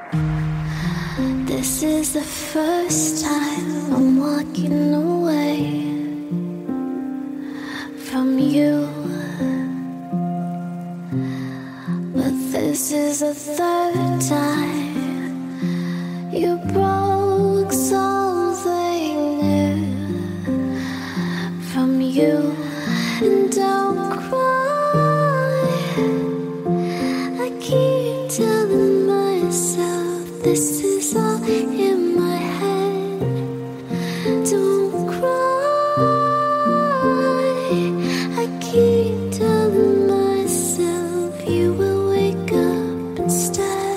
This is the first time I'm walking away from you, but this is the third time you broke something new from you. And don't cry, I keep telling myself this is all in my head. Don't cry, I keep telling myself you will wake up instead.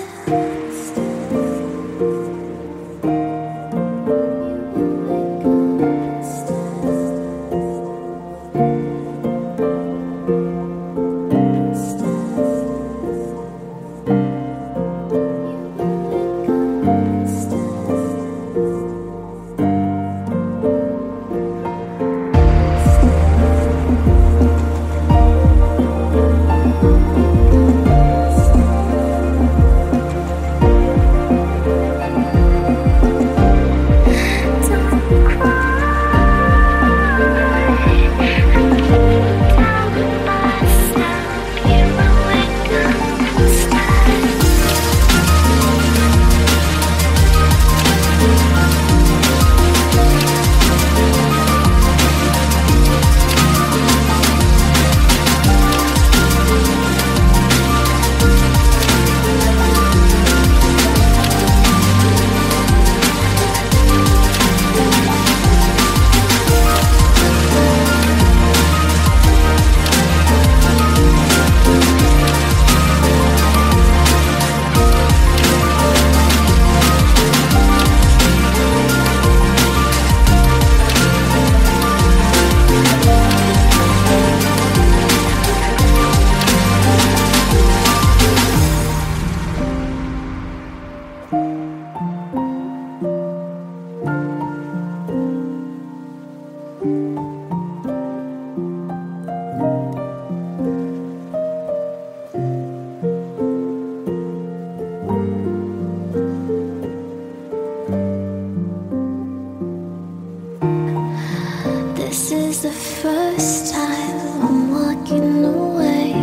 This is the first time I'm walking away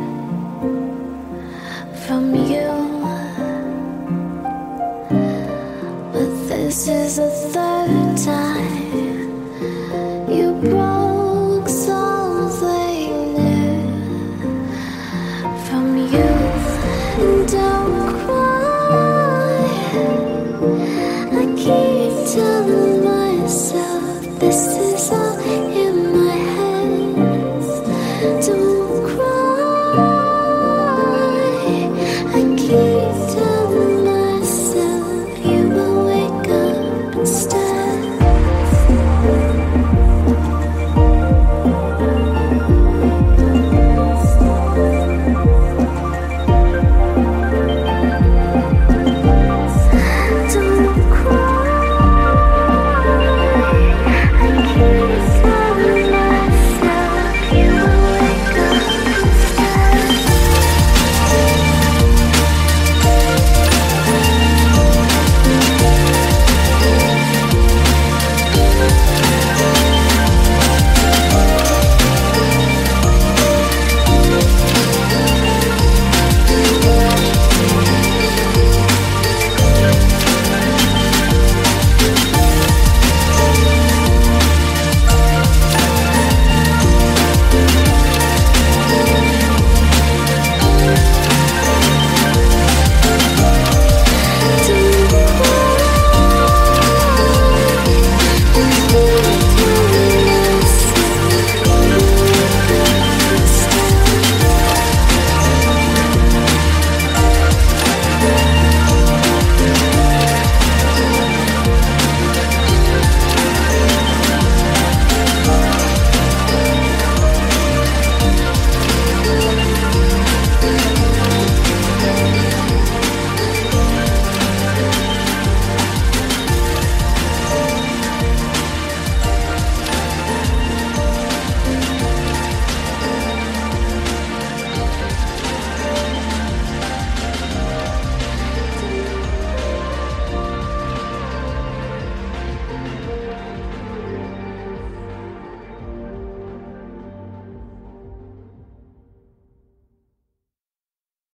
from you, but this is the third